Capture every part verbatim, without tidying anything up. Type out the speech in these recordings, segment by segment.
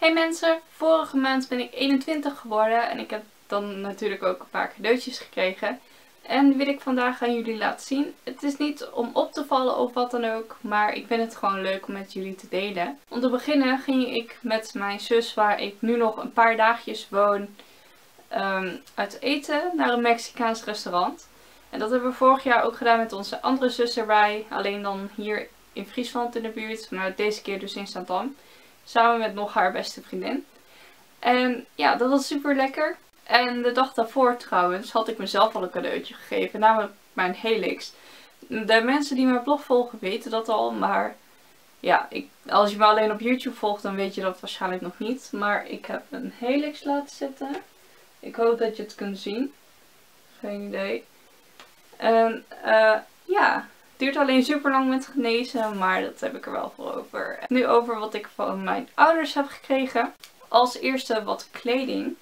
Hey mensen, vorige maand ben ik eenentwintig geworden en ik heb dan natuurlijk ook een paar cadeautjes gekregen. En die wil ik vandaag aan jullie laten zien. Het is niet om op te vallen of wat dan ook, maar ik vind het gewoon leuk om met jullie te delen. Om te beginnen ging ik met mijn zus, waar ik nu nog een paar dagjes woon, um, uit eten naar een Mexicaans restaurant. En dat hebben we vorig jaar ook gedaan met onze andere zus erbij, alleen dan hier in Friesland in de buurt, maar deze keer dus in Zaandam. Samen met nog haar beste vriendin. En ja, dat was super lekker. En de dag daarvoor trouwens had ik mezelf al een cadeautje gegeven. Namelijk mijn Helix. De mensen die mijn blog volgen weten dat al. Maar ja, ik, als je me alleen op YouTube volgt dan weet je dat waarschijnlijk nog niet. Maar ik heb een Helix laten zetten. Ik hoop dat je het kunt zien. Geen idee. En uh, ja... Het duurt alleen super lang met genezen, maar dat heb ik er wel voor over. Nu over wat ik van mijn ouders heb gekregen. Als eerste wat kleding.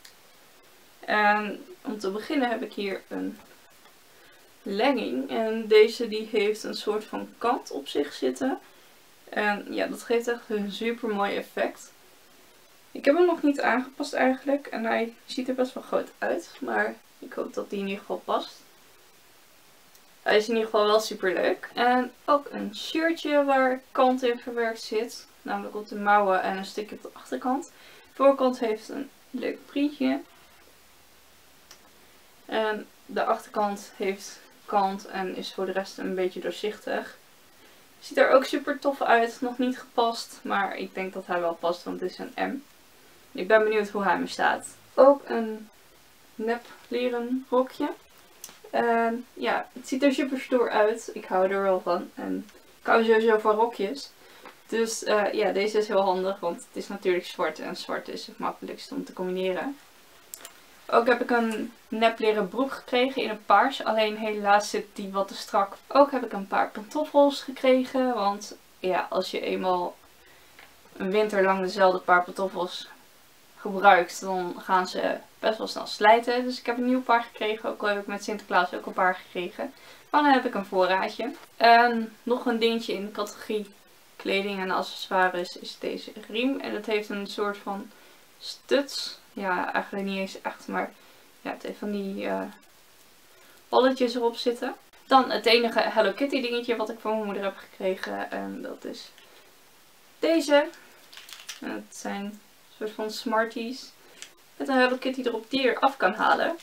En om te beginnen heb ik hier een legging. En deze die heeft een soort van kant op zich zitten. En ja, dat geeft echt een super mooi effect. Ik heb hem nog niet aangepast eigenlijk. En hij ziet er best wel groot uit. Maar ik hoop dat die in ieder geval past. Hij is in ieder geval wel super leuk. En ook een shirtje waar kant in verwerkt zit. Namelijk op de mouwen en een stukje op de achterkant. De voorkant heeft een leuk printje. En de achterkant heeft kant en is voor de rest een beetje doorzichtig. Ziet er ook super tof uit. Nog niet gepast. Maar ik denk dat hij wel past, want het is een M. Ik ben benieuwd hoe hij me staat. Ook een nep leren rokje. En ja, het ziet er super stoer uit. Ik hou er wel van. En ik hou sowieso van rokjes. Dus uh, ja, deze is heel handig. Want het is natuurlijk zwart. En zwart is het makkelijkst om te combineren. Ook heb ik een nep leren broek gekregen in een paars. Alleen helaas zit die wat te strak. Ook heb ik een paar pantoffels gekregen. Want ja, als je eenmaal een winter lang dezelfde paar pantoffels gebruikt, dan gaan ze best wel snel slijten. Dus ik heb een nieuw paar gekregen. Ook al heb ik met Sinterklaas ook een paar gekregen. Maar dan heb ik een voorraadje. En nog een dingetje in de categorie kleding en accessoires is deze riem. En het heeft een soort van stuts. Ja, eigenlijk niet eens echt, maar ja, het heeft van die uh, balletjes erop zitten. Dan het enige Hello Kitty dingetje wat ik van mijn moeder heb gekregen. En dat is deze. En het zijn een soort van Smarties. Met een Hello Kitty erop die je eraf kan halen.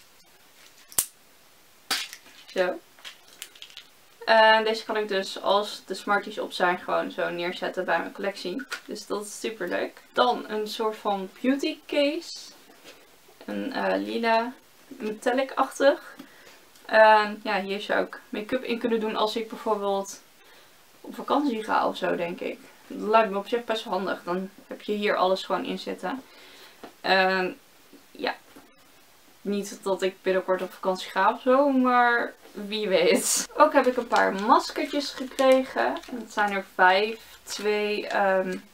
Zo. En deze kan ik dus, als de Smarties op zijn, gewoon zo neerzetten bij mijn collectie. Dus dat is super leuk. Dan een soort van beauty case. Een uh, lila metallic-achtig. En ja, hier zou ik make-up in kunnen doen als ik bijvoorbeeld op vakantie ga of zo, denk ik. Dat lijkt me op zich best wel handig. Dan heb je hier alles gewoon in zitten. En ja, niet dat ik binnenkort op vakantie ga of zo, maar wie weet. Ook heb ik een paar maskertjes gekregen. En dat zijn er vijf. Twee, um,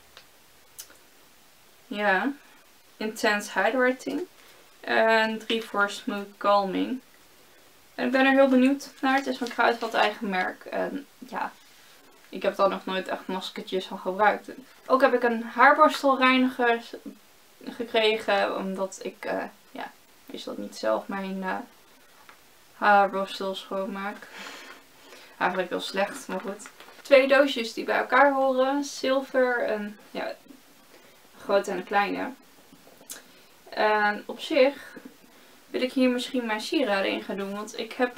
ja, Intense Hydrating. En drie voor Smooth Calming. En ik ben er heel benieuwd naar. Het is van Kruidvat eigen merk. En ja, ik heb dan nog nooit echt maskertjes van gebruikt. Ook heb ik een haarborstelreiniger gekregen, omdat ik, uh, ja, is dat niet zelf mijn uh, haarborstel schoonmaak. Eigenlijk heel slecht, maar goed. Twee doosjes die bij elkaar horen. Zilver en, ja, de grote en de kleine. En op zich wil ik hier misschien mijn sieraden in gaan doen, want ik heb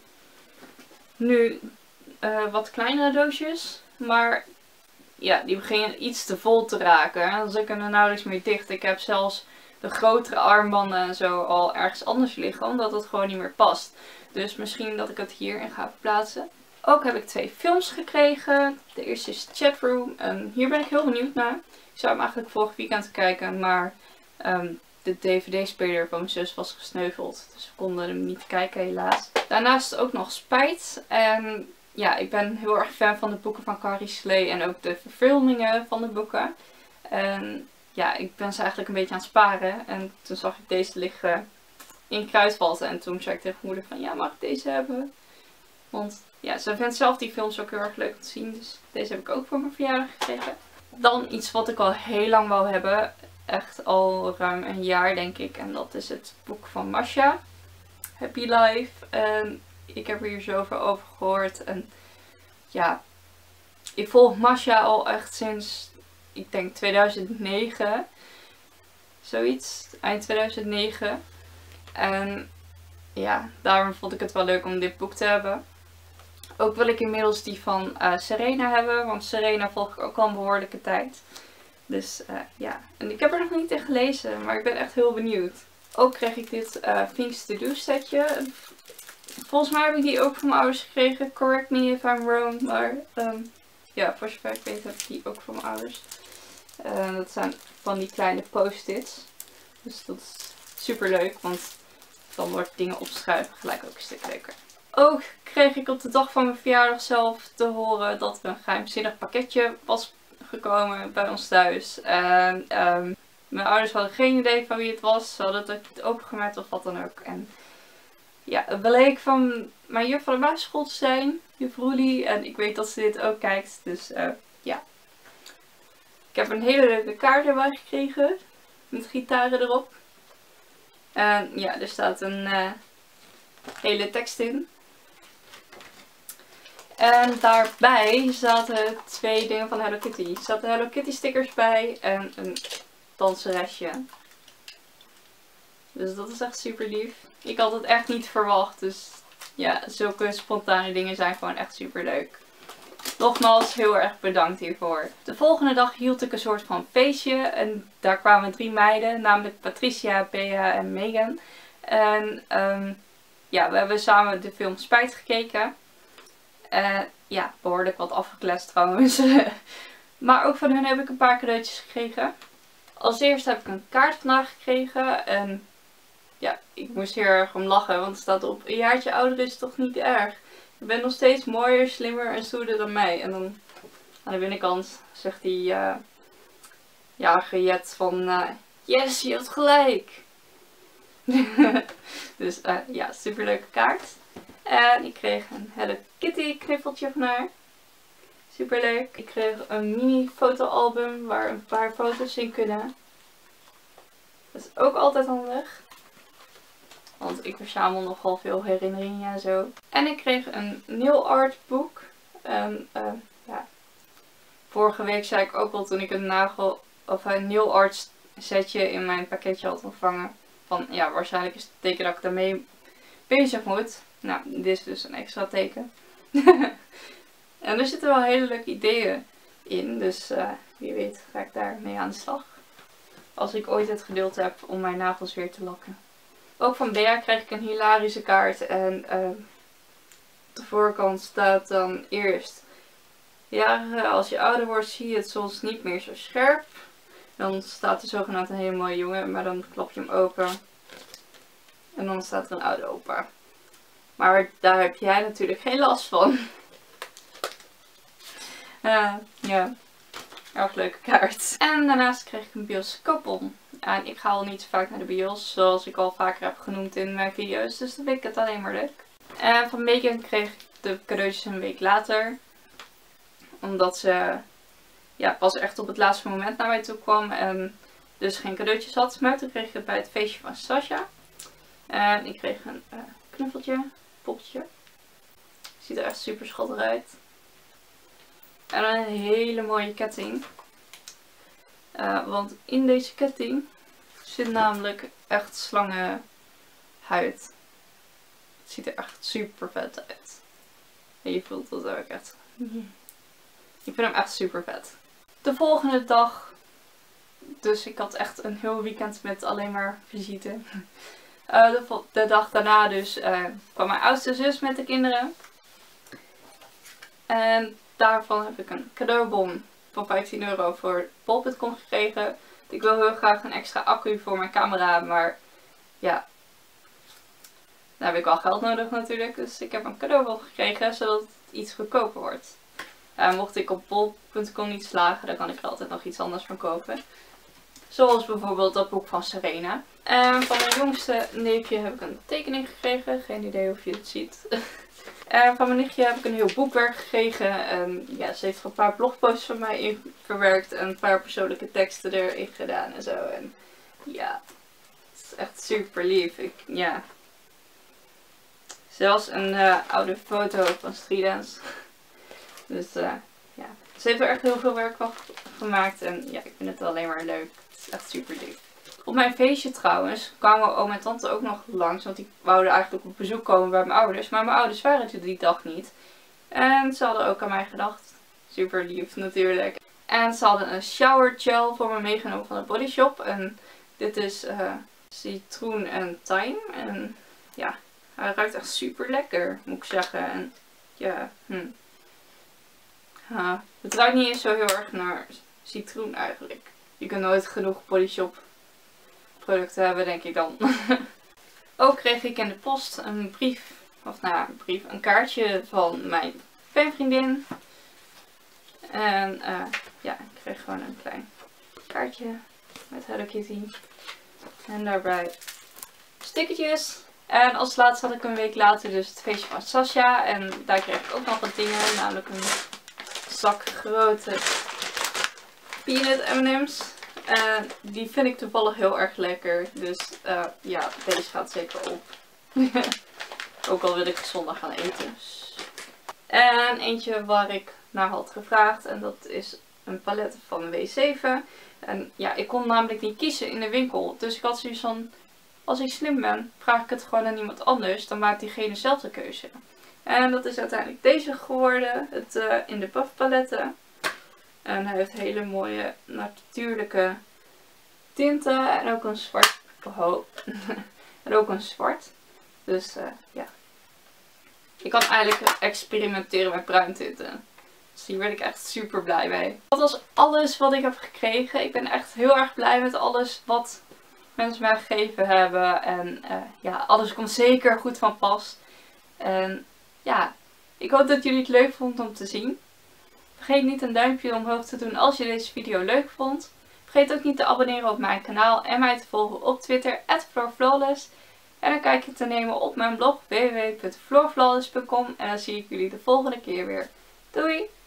nu uh, wat kleinere doosjes, maar ja, die beginnen iets te vol te raken. En ze kunnen nauwelijks meer dicht. Ik heb zelfs de grotere armbanden en zo al ergens anders liggen, omdat het gewoon niet meer past. Dus misschien dat ik het hierin ga verplaatsen. Ook heb ik twee films gekregen. De eerste is Chatroom. En hier ben ik heel benieuwd naar. Ik zou hem eigenlijk vorig weekend kijken, maar um, de D V D-speler van mijn zus was gesneuveld. Dus we konden hem niet kijken, helaas. Daarnaast ook nog Spijt. En ja, ik ben heel erg fan van de boeken van Carrie Slee en ook de verfilmingen van de boeken. En ja, ik ben ze eigenlijk een beetje aan het sparen. En toen zag ik deze liggen in Kruidvat. En toen zei ik tegen mijn moeder van, ja, mag ik deze hebben? Want ja, ze vindt zelf die films ook heel erg leuk om te zien. Dus deze heb ik ook voor mijn verjaardag gekregen. Dan iets wat ik al heel lang wou hebben. Echt al ruim een jaar denk ik. En dat is het boek van Masha. Happy Life. En ik heb er hier zoveel over gehoord. En ja, ik volg Masha al echt sinds, ik denk tweeduizend negen. Zoiets. Eind tweeduizend negen. En ja, daarom vond ik het wel leuk om dit boek te hebben. Ook wil ik inmiddels die van uh, Serena hebben. Want Serena volg ik ook al een behoorlijke tijd. Dus uh, ja. En ik heb er nog niet in gelezen. Maar ik ben echt heel benieuwd. Ook kreeg ik dit uh, Things to Do setje. Volgens mij heb ik die ook van mijn ouders gekregen. Correct me if I'm wrong. Maar um, ja, voor zover ik weet heb ik die ook van mijn ouders. Uh, dat zijn van die kleine post-its. Dus dat is super leuk. Want dan wordt dingen opschuiven gelijk ook een stuk leuker. Ook kreeg ik op de dag van mijn verjaardag zelf te horen dat er een geheimzinnig pakketje was gekomen bij ons thuis. En um, mijn ouders hadden geen idee van wie het was. Ze hadden het niet opengemaakt of wat dan ook. En ja, het bleek van mijn juf van de basisschool te zijn. Juf Roelie. En ik weet dat ze dit ook kijkt. Dus uh, ja. Ik heb een hele leuke kaart erbij gekregen. Met gitaren erop. En ja, er staat een uh, hele tekst in. En daarbij zaten twee dingen van Hello Kitty. Er zaten Hello Kitty stickers bij en een danseresje. Dus dat is echt super lief. Ik had het echt niet verwacht. Dus ja, zulke spontane dingen zijn gewoon echt super leuk. Nogmaals, heel erg bedankt hiervoor. De volgende dag hield ik een soort van feestje. En daar kwamen drie meiden. Namelijk Patricia, Bea en Megan. En um, ja, we hebben samen de film Spijt gekeken. Uh, ja, behoorlijk wat afgekletst trouwens. Maar ook van hen heb ik een paar cadeautjes gekregen. Als eerste heb ik een kaart vandaag gekregen. En ja, ik moest heel erg om lachen. Want er staat op: een jaartje ouder is toch niet erg. Je bent nog steeds mooier, slimmer en stoerder dan mij. En dan aan de binnenkant zegt die uh, jarige Jet van uh, yes, je hebt gelijk. Dus uh, ja, super leuke kaart. En ik kreeg een Hello Kitty knuffeltje van haar. Super leuk. Ik kreeg een mini fotoalbum waar een paar foto's in kunnen. Dat is ook altijd handig. Want ik verzamel nogal veel herinneringen en zo. En ik kreeg een nail art boek. En uh, ja. Vorige week zei ik ook al toen ik een nagel of een nail art setje in mijn pakketje had ontvangen. Van ja, waarschijnlijk is het teken dat ik daarmee bezig moet. Nou, dit is dus een extra teken. En er zitten wel hele leuke ideeën in. Dus uh, wie weet ga ik daarmee aan de slag. Als ik ooit het geduld heb om mijn nagels weer te lakken. Ook van Bea krijg ik een hilarische kaart. En uh, op de voorkant staat dan eerst: ja, als je ouder wordt zie je het soms niet meer zo scherp. Dan staat er zogenaamd een hele mooie jongen. Maar dan klap je hem open. En dan staat er een oude opa. Maar daar heb jij natuurlijk geen last van. Uh, ja, erg leuke kaart. En daarnaast kreeg ik een bioscoopbon. En ik ga al niet zo vaak naar de bios, zoals ik al vaker heb genoemd in mijn video's. Dus dan vind ik het alleen maar leuk. En van Megan kreeg ik de cadeautjes een week later. Omdat ze ja, pas echt op het laatste moment naar mij toe kwam. En dus geen cadeautjes had. Maar toen kreeg ik het bij het feestje van Sasha. En ik kreeg een uh, knuffeltje. Poppetje. Ziet er echt super schattig uit. En een hele mooie ketting. Uh, want in deze ketting zit namelijk echt slangenhuid. Het ziet er echt super vet uit. En je voelt dat ook echt. Ik vind hem echt super vet. De volgende dag. Dus ik had echt een heel weekend met alleen maar visite. Uh, de, de dag daarna dus uh, kwam mijn oudste zus met de kinderen. En daarvan heb ik een cadeaubon van vijftien euro voor bol punt com gekregen. Ik wil heel graag een extra accu voor mijn camera, maar ja, daar heb ik wel geld nodig natuurlijk. Dus ik heb een cadeaubon gekregen, zodat het iets goedkoper wordt. Uh, mocht ik op bol punt com niet slagen, dan kan ik er altijd nog iets anders van kopen. Zoals bijvoorbeeld dat boek van Serena. En van mijn jongste neefje heb ik een tekening gekregen. Geen idee of je het ziet. En van mijn nichtje heb ik een heel boekwerk gekregen. En ja, ze heeft er een paar blogposts van mij in verwerkt. En een paar persoonlijke teksten erin gedaan en zo. En ja, het is echt super lief. Ik, ja. Zelfs een uh, oude foto van Street Dance. Dus uh, ja, ze heeft er echt heel veel werk van gemaakt. En ja, ik vind het alleen maar leuk. Het is echt super lief. Op mijn feestje trouwens kwamen oom en tante ook nog langs. Want die wouden eigenlijk op bezoek komen bij mijn ouders. Maar mijn ouders waren er die dag niet. En ze hadden ook aan mij gedacht. Super lief natuurlijk. En ze hadden een shower gel voor me meegenomen van de Body Shop. En dit is uh, citroen en thyme. En ja, hij ruikt echt super lekker, moet ik zeggen. En ja, hm. Uh, het ruikt niet eens zo heel erg naar citroen eigenlijk. Je kunt nooit genoeg Body Shop producten hebben, denk ik dan. Ook kreeg ik in de post een brief, of nou ja, een brief, een kaartje van mijn fanvriendin. En uh, ja, ik kreeg gewoon een klein kaartje met Hello Kitty. En daarbij stickertjes. En als laatste had ik een week later dus het feestje van Sasha. En daar kreeg ik ook nog wat dingen, namelijk een zak grote peanut M en M's. En die vind ik toevallig heel erg lekker. Dus uh, ja, deze gaat zeker op. Ook al wil ik zondag gaan eten. En eentje waar ik naar had gevraagd. En dat is een palet van W zeven. En ja, ik kon namelijk niet kiezen in de winkel. Dus ik had zoiets van, als ik slim ben, vraag ik het gewoon aan iemand anders. Dan maakt diegene zelf de keuze. En dat is uiteindelijk deze geworden. Het uh, in de puff paletten. En hij heeft hele mooie natuurlijke tinten. En ook een zwart. Oh. En ook een zwart. Dus uh, ja. Je kan eigenlijk experimenteren met bruintinten. Dus hier ben ik echt super blij mee. Dat was alles wat ik heb gekregen. Ik ben echt heel erg blij met alles wat mensen mij gegeven hebben. En uh, ja, alles komt zeker goed van pas. En ja, ik hoop dat jullie het leuk vonden om te zien. Vergeet niet een duimpje omhoog te doen als je deze video leuk vond. Vergeet ook niet te abonneren op mijn kanaal en mij te volgen op Twitter at floorflawless. En een kijkje te nemen op mijn blog w w w punt floorflawless punt com. En dan zie ik jullie de volgende keer weer. Doei!